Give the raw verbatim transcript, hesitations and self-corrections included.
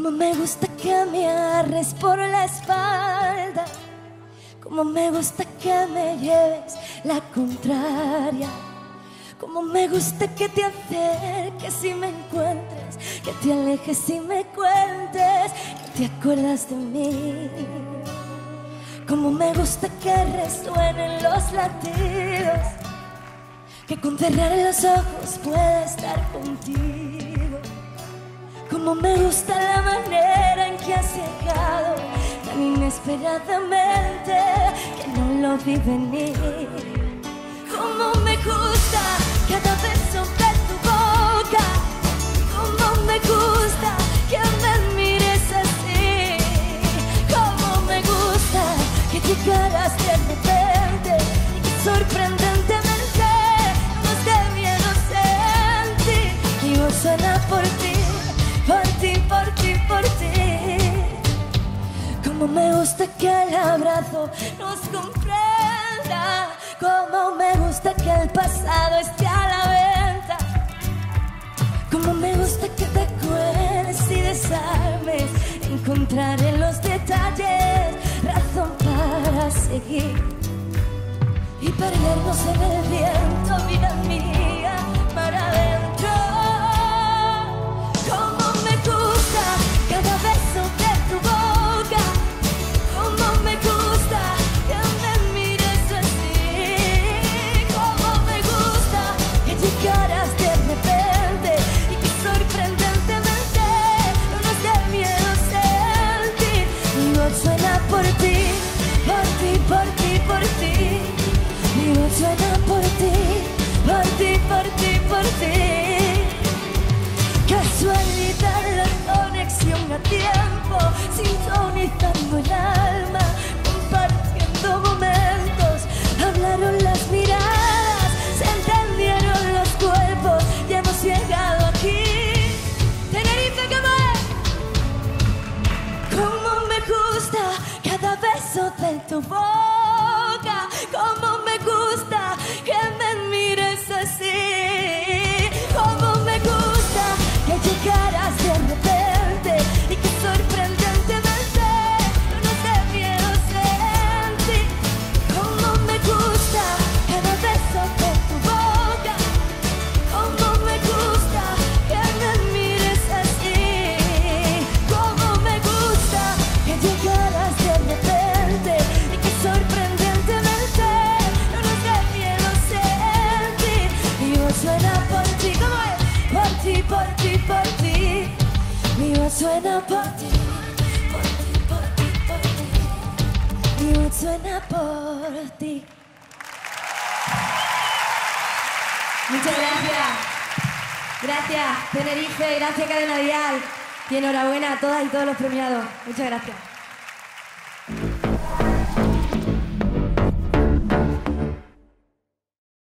Como me gusta que me agarres por la espalda, como me gusta que me lleves la contraria, como me gusta que te acerques y me encuentres, que te alejes y me cuentes que te acuerdas de mí. Como me gusta que resuenen los latidos, que con cerrar los ojos pueda estar contigo. Como me gusta la manera en que has llegado tan inesperadamente que no lo vi venir. Como me gusta cada beso de tu boca, como me gusta que me mires así, como me gusta que llegaras de repente y que sorprendentemente nos dé miedo sentir. Y voz suena por ti, por ti, por ti, por ti. Como me gusta que el abrazo nos comprenda, como me gusta que el pasado esté a la venta, como me gusta que te acuerdes y desarmes, encontrar en los detalles razón para seguir y perdernos en el viento, vida mía, para adentro. Como me gusta cada beso de tu boca, como me gusta que me mires así, como me gusta que llegaras de repente y que sorprendentemente no nos dé miedo sentir. Mi voz suena por ti, por ti, por ti, por ti. Mi voz suena por ti, por ti, por ti, por ti. Casualidad, la conexión a tiempo, sintonizando el alma, compartiendo momentos. Hablaron las miradas, se entendieron los cuerpos, ya hemos llegado aquí. Tenerife, ¿cómo es? Como me gusta cada beso de tu boca, como me gusta que me mires así, como me gusta que llegaras de repente y que sorprendentemente no nos dé miedo sentir. Como me gusta cada beso de tu boca, como me gusta que me mires así, como me gusta que llegaras de repente y que sorprendentemente no nos dé miedo sentir. Mi voz suena por ti, ¿cómo es? Por ti, por ti, por ti. Mi voz suena por ti, por ti, por ti, por ti. Mi voz suena por ti. Muchas gracias. Gracias, Tenerife, gracias, Cadena Dial. Y enhorabuena a todas y todos los premiados. Muchas gracias.